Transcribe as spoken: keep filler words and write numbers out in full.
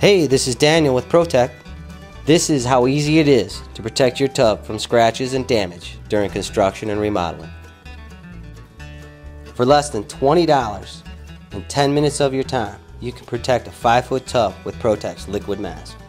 Hey, this is Daniel with Pro Tect. This is how easy it is to protect your tub from scratches and damage during construction and remodeling. For less than twenty dollars and ten minutes of your time, you can protect a five foot tub with Pro Tect's Liquid Mask.